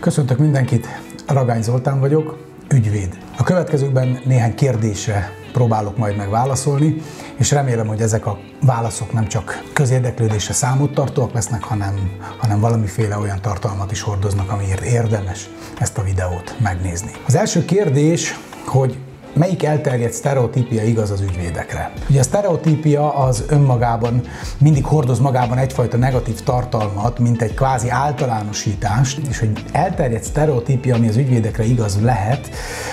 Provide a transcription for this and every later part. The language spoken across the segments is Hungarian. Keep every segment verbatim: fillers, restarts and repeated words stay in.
Köszöntök mindenkit, Ragány Zoltán vagyok, ügyvéd. A következőkben néhány kérdésre próbálok majd megválaszolni, és remélem, hogy ezek a válaszok nem csak közérdeklődésre számottartóak lesznek, hanem, hanem valamiféle olyan tartalmat is hordoznak, amiért érdemes ezt a videót megnézni. Az első kérdés, hogy melyik elterjedt sztereotípia igaz az ügyvédekre? Ugye a sztereotípia az önmagában mindig hordoz magában egyfajta negatív tartalmat, mint egy kvázi általánosítást, és hogy elterjedt sztereotípia, ami az ügyvédekre igaz lehet,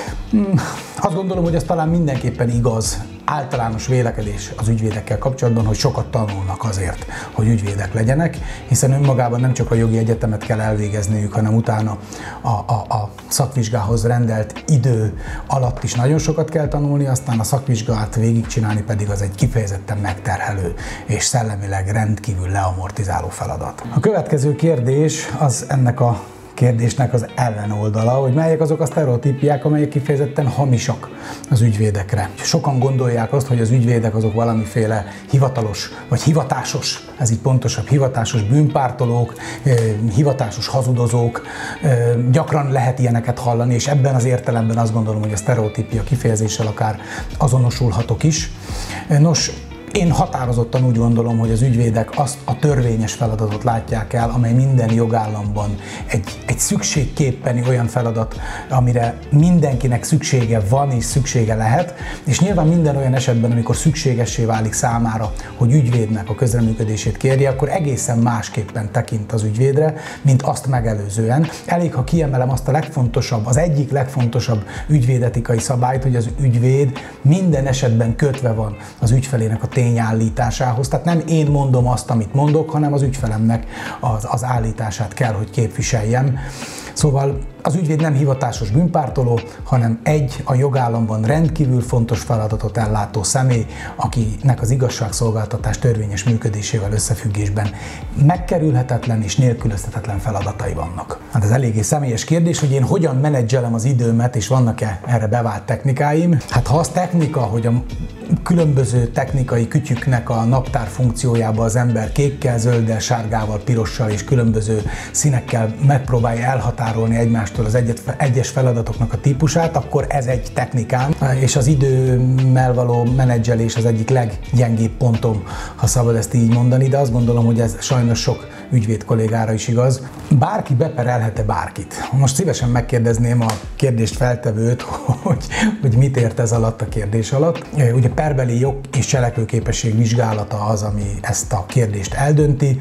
azt gondolom, hogy az talán mindenképpen igaz, általános vélekedés az ügyvédekkel kapcsolatban, hogy sokat tanulnak azért, hogy ügyvédek legyenek, hiszen önmagában nem csak a jogi egyetemet kell elvégezniük, hanem utána a, a, a szakvizsgához rendelt idő alatt is nagyon sokat kell tanulni, aztán a szakvizsgát végigcsinálni pedig az egy kifejezetten megterhelő és szellemileg rendkívül leamortizáló feladat. A következő kérdés az ennek a kérdésnek az ellenoldala, hogy melyek azok a sztereotípiák, amelyek kifejezetten hamisak az ügyvédekre. Sokan gondolják azt, hogy az ügyvédek azok valamiféle hivatalos, vagy hivatásos, ez így pontosabb, hivatásos bűnpártolók, hivatásos hazudozók, gyakran lehet ilyeneket hallani, és ebben az értelemben azt gondolom, hogy a sztereotípia kifejezéssel akár azonosulhatok is. Nos, én határozottan úgy gondolom, hogy az ügyvédek azt a törvényes feladatot látják el, amely minden jogállamban egy, egy szükségképpeni olyan feladat, amire mindenkinek szüksége van és szüksége lehet, és nyilván minden olyan esetben, amikor szükségessé válik számára, hogy ügyvédnek a közreműködését kérje, akkor egészen másképpen tekint az ügyvédre, mint azt megelőzően. Elég, ha kiemelem azt a legfontosabb, az egyik legfontosabb ügyvédetikai szabályt, hogy az ügyvéd minden esetben kötve van az ügyfelének a tényállításához. Tehát nem én mondom azt, amit mondok, hanem az ügyfelemnek az, az állítását kell, hogy képviseljem. Szóval az ügyvéd nem hivatásos bűnpártoló, hanem egy a jogállamban rendkívül fontos feladatot ellátó személy, akinek az igazságszolgáltatás törvényes működésével összefüggésben megkerülhetetlen és nélkülözhetetlen feladatai vannak. Hát ez eléggé személyes kérdés, hogy én hogyan menedzselem az időmet, és vannak-e erre bevált technikáim. Hát ha az technika, hogy a különböző technikai kütyüknek a naptár funkciójába az ember kékkel, zölddel, sárgával, pirossal és különböző színekkel megpróbálja elhatárolni egymástól az egyet, egyes feladatoknak a típusát, akkor ez egy technikám, és az időmmel való menedzselés az egyik leggyengébb pontom, ha szabad ezt így mondani, de azt gondolom, hogy ez sajnos sok ügyvéd kollégára is igaz. Bárki beperelhet-e bárkit? Most szívesen megkérdezném a kérdést feltevőt, hogy, hogy mit ért ez alatt a kérdés alatt. Ugye perbeli jog és cselekvőképesség vizsgálata az, ami ezt a kérdést eldönti,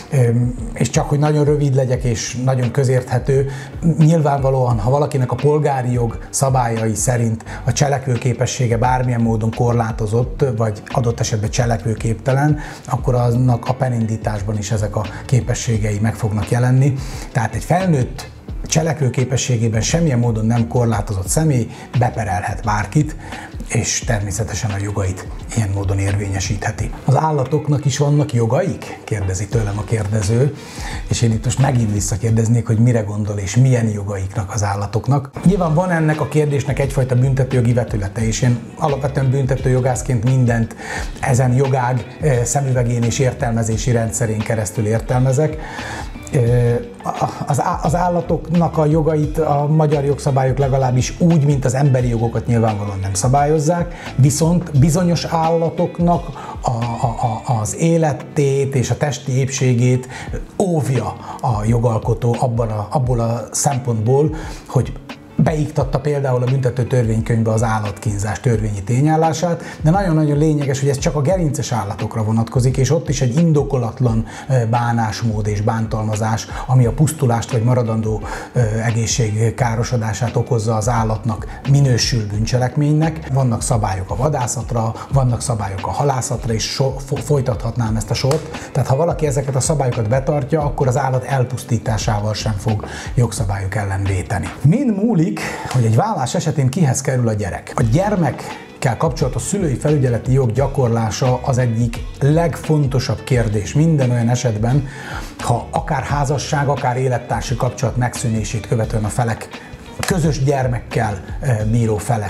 és csak hogy nagyon rövid legyek és nagyon közérthető, nyilvánvalóan, ha valakinek a polgári jog szabályai szerint a cselekvőképessége bármilyen módon korlátozott, vagy adott esetben cselekvőképtelen, akkor annak a perindításban is ezek a képességei meg fognak jelenni. Tehát egy felnőtt cselekvőképességében semmilyen módon nem korlátozott személy beperelhet bárkit, és természetesen a jogait ilyen módon érvényesítheti. Az állatoknak is vannak jogaik? Kérdezi tőlem a kérdező, és én itt most megint visszakérdeznék, hogy mire gondol és milyen jogaiknak az állatoknak. Nyilván van ennek a kérdésnek egyfajta büntetőjogi vetülete, és én alapvetően büntetőjogászként mindent ezen jogág szemüvegén és értelmezési rendszerén keresztül értelmezek. Az állatoknak a jogait a magyar jogszabályok legalábbis úgy, mint az emberi jogokat nyilvánvalóan nem szabályozzák, viszont bizonyos állatoknak a, a, a, az életét és a testi épségét óvja a jogalkotó abban a, abból a szempontból, hogy beiktatta például a büntető törvénykönyvbe az állatkínzás törvényi tényállását, de nagyon-nagyon lényeges, hogy ez csak a gerinces állatokra vonatkozik, és ott is egy indokolatlan bánásmód és bántalmazás, ami a pusztulást vagy maradandó egészség károsodását okozza az állatnak, minősül bűncselekménynek. Vannak szabályok a vadászatra, vannak szabályok a halászatra, és so, folytathatnám ezt a sort. Tehát ha valaki ezeket a szabályokat betartja, akkor az állat elpusztításával sem fog jogszabályok ellen véteni. Min múlik, hogy egy vállás esetén kihez kerül a gyerek? A gyermekkel kapcsolatos szülői felügyeleti jog gyakorlása az egyik legfontosabb kérdés minden olyan esetben, ha akár házasság, akár élettársi kapcsolat megszűnését követően a felek, közös gyermekkel bíró felek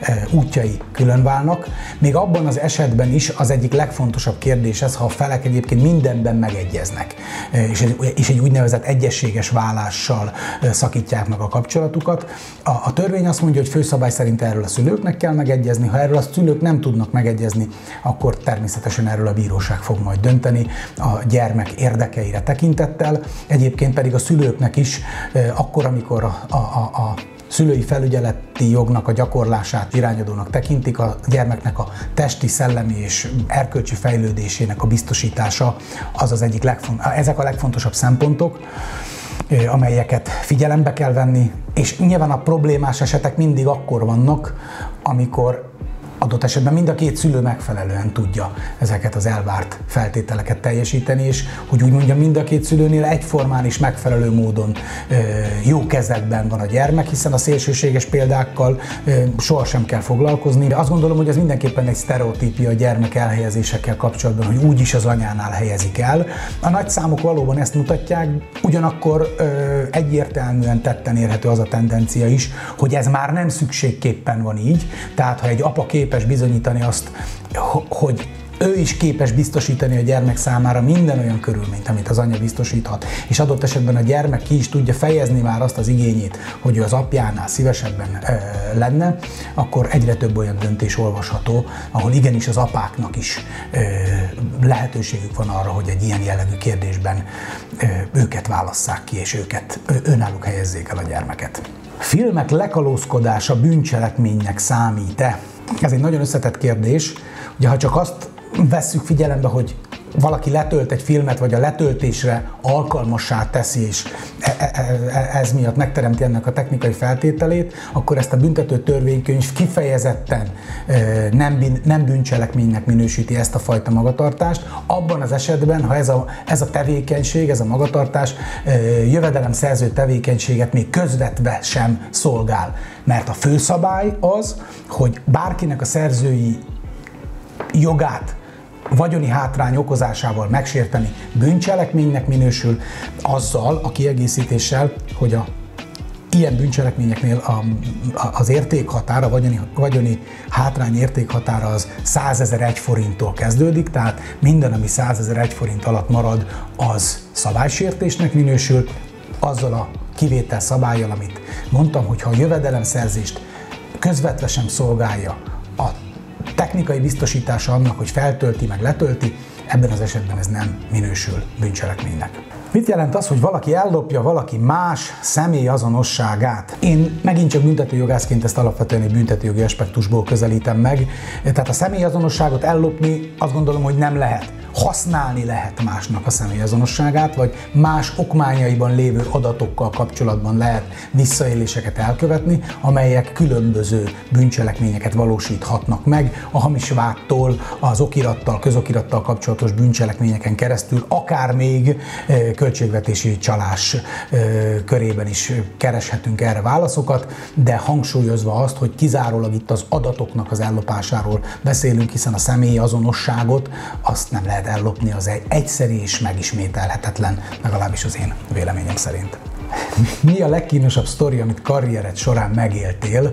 útjai különválnak. Még abban az esetben is az egyik legfontosabb kérdés ez, ha a felek egyébként mindenben megegyeznek, és egy, és egy úgynevezett egyezséges válással szakítják meg a kapcsolatukat. A, a törvény azt mondja, hogy főszabály szerint erről a szülőknek kell megegyezni, ha erről a szülők nem tudnak megegyezni, akkor természetesen erről a bíróság fog majd dönteni a gyermek érdekeire tekintettel. Egyébként pedig a szülőknek is akkor, amikor a, a, a szülői felügyeleti jognak a gyakorlását irányadónak tekintik, a gyermeknek a testi, szellemi és erkölcsi fejlődésének a biztosítása az az egyik legfontosabb. Ezek a legfontosabb szempontok, amelyeket figyelembe kell venni, és nyilván a problémás esetek mindig akkor vannak, amikor adott esetben mind a két szülő megfelelően tudja ezeket az elvárt feltételeket teljesíteni, és hogy úgy mondjam, mind a két szülőnél egyformán is megfelelő módon jó kezekben van a gyermek, hiszen a szélsőséges példákkal sohasem kell foglalkozni. De azt gondolom, hogy ez mindenképpen egy sztereotípia a gyermek elhelyezésekkel kapcsolatban, hogy úgyis az anyánál helyezik el. A nagy számok valóban ezt mutatják, ugyanakkor egyértelműen tetten érhető az a tendencia is, hogy ez már nem szükségképpen van így, tehát ha egy apa képes bizonyítani azt, hogy ő is képes biztosítani a gyermek számára minden olyan körülményt, amit az anya biztosíthat, és adott esetben a gyermek ki is tudja fejezni már azt az igényét, hogy ő az apjánál szívesebben ö, lenne, akkor egyre több olyan döntés olvasható, ahol igenis az apáknak is ö, lehetőségük van arra, hogy egy ilyen jellegű kérdésben ö, őket válasszák ki, és őket ö, önálluk helyezzék el a gyermeket. Filmek lekalózkodása bűncselekménynek számít-e? Ez egy nagyon összetett kérdés. Ugye, ha csak azt vesszük figyelembe, hogy valaki letölt egy filmet, vagy a letöltésre alkalmassá teszi, és ez miatt megteremti ennek a technikai feltételét, akkor ezt a büntető törvénykönyv kifejezetten nem, nem bűncselekménynek minősíti ezt a fajta magatartást. Abban az esetben, ha ez a, ez a tevékenység, ez a magatartás jövedelemszerző tevékenységet még közvetve sem szolgál. Mert a főszabály az, hogy bárkinek a szerzői jogát vagyoni hátrány okozásával megsérteni bűncselekménynek minősül, azzal a kiegészítéssel, hogy a ilyen bűncselekményeknél a, a, az értékhatár, a vagyoni, vagyoni hátrány értékhatára az százezer forinttól kezdődik, tehát minden, ami százezer forint alatt marad, az szabálysértésnek minősül, azzal a kivétel szabállyal, amit mondtam, hogy ha a jövedelemszerzést közvetve sem szolgálja a technikai biztosítása annak, hogy feltölti, meg letölti, ebben az esetben ez nem minősül bűncselekménynek. Mit jelent az, hogy valaki ellopja valaki más személy azonosságát? Én megint csak büntetőjogászként ezt alapvetően egy büntetőjogi aspektusból közelítem meg. Tehát a személyazonosságot ellopni azt gondolom, hogy nem lehet. Használni lehet másnak a személyazonosságát, vagy más okmányaiban lévő adatokkal kapcsolatban lehet visszaéléseket elkövetni, amelyek különböző bűncselekményeket valósíthatnak meg, a hamis vádtól, az okirattal, közokirattal kapcsolatos bűncselekményeken keresztül, akár még költségvetési csalás körében is kereshetünk erre válaszokat, de hangsúlyozva azt, hogy kizárólag itt az adatoknak az ellopásáról beszélünk, hiszen a személyi azonosságot azt nem lehet ellopni, az egy egyszerű és megismételhetetlen, legalábbis az én véleményem szerint. Mi a legkínosabb sztori, amit karriered során megéltél?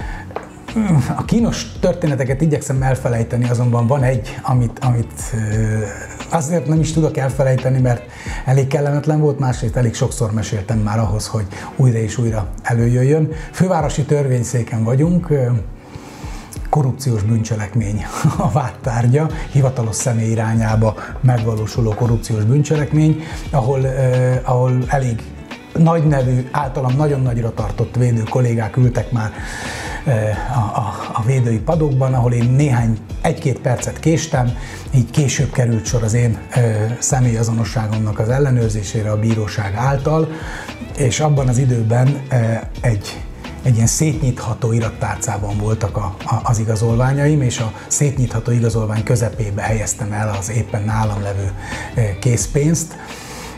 A kínos történeteket igyekszem elfelejteni, azonban van egy, amit, amit azért nem is tudok elfelejteni, mert elég kellemetlen volt, másrészt elég sokszor meséltem már ahhoz, hogy újra és újra előjöjjön. Fővárosi törvényszéken vagyunk, korrupciós bűncselekmény a vádtárgya, hivatalos személy irányába megvalósuló korrupciós bűncselekmény, ahol, eh, ahol elég nagy nevű, általam nagyon nagyra tartott védő kollégák ültek már eh, a, a, a védői padokban, ahol én néhány, egy-két percet késtem, így később került sor az én eh, személyazonosságomnak az ellenőrzésére a bíróság által, és abban az időben eh, egy egy ilyen szétnyitható irattárcában voltak a, a, az igazolványaim, és a szétnyitható igazolvány közepébe helyeztem el az éppen nálam levő készpénzt,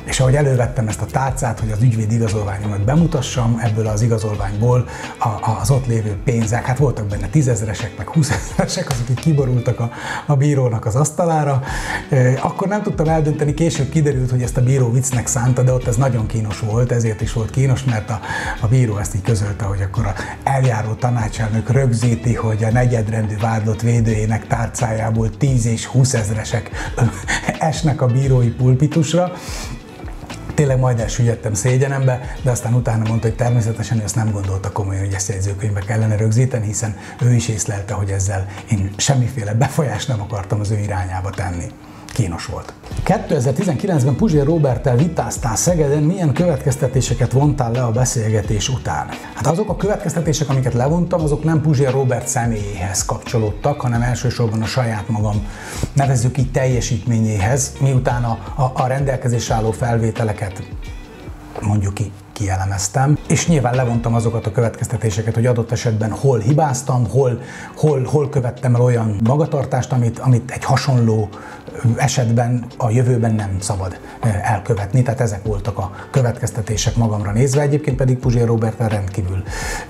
És ahogy elővettem ezt a tárcát, hogy az ügyvéd igazolványomat bemutassam, ebből az igazolványból a, az ott lévő pénzek, hát voltak benne tízezresek, meg húszezresek, azok így kiborultak a, a bírónak az asztalára. E, akkor nem tudtam eldönteni, később kiderült, hogy ezt a bíró viccnek szánta, de ott ez nagyon kínos volt, ezért is volt kínos, mert a, a bíró ezt így közölte, hogy akkor a eljáró tanácselnök rögzíti, hogy a negyedrendű vádlott védőjének tárcájából tíz és húszezresek esnek a bírói pulpitusra. Tényleg majd elsüllyedtem szégyenembe, de aztán utána mondta, hogy természetesen ő ezt nem gondolta komolyan, hogy ezt jegyzőkönyvbe kellene rögzíteni, hiszen ő is észlelte, hogy ezzel én semmiféle befolyást nem akartam az ő irányába tenni. Kínos volt. kétezer-tizenkilencben Puzsér Róberttel vitáztál Szegeden, milyen következtetéseket vontál le a beszélgetés után? Hát azok a következtetések, amiket levontam, azok nem Puzsér Róbert személyéhez kapcsolódtak, hanem elsősorban a saját magam, nevezzük így, teljesítményéhez, miután a, a, a rendelkezésre álló felvételeket mondjuk ki, kielemeztem, és nyilván levontam azokat a következtetéseket, hogy adott esetben hol hibáztam, hol, hol, hol követtem el olyan magatartást, amit, amit egy hasonló esetben a jövőben nem szabad elkövetni. Tehát ezek voltak a következtetések magamra nézve, egyébként pedig Puzsér Róberttel rendkívül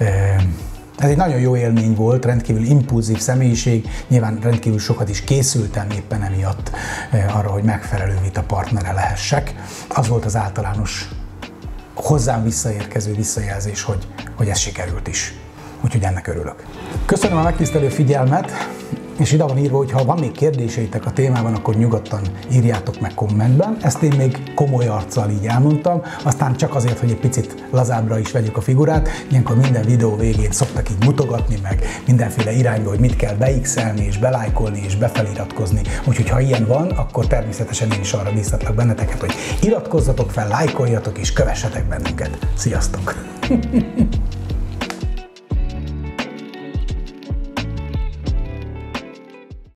ez egy nagyon jó élmény volt, rendkívül impulzív személyiség, nyilván rendkívül sokat is készültem éppen emiatt arra, hogy megfelelő vita partnere lehessek. Az volt az általános hozzám visszaérkező visszajelzés, hogy, hogy ez sikerült is. Úgyhogy ennek örülök. Köszönöm a megtisztelő figyelmet, és ide van írva, hogy ha van még kérdéseitek a témában, akkor nyugodtan írjátok meg kommentben. Ezt én még komoly arccal így elmondtam, aztán csak azért, hogy egy picit lazábbra is vegyük a figurát. Ilyenkor minden videó végén szoktak így mutogatni, meg mindenféle irányba, hogy mit kell beixelni, és belájkolni, és befeliratkozni. Úgyhogy ha ilyen van, akkor természetesen én is arra bíztatlak benneteket, hogy iratkozzatok fel, lájkoljatok, és kövessetek bennünket. Sziasztok!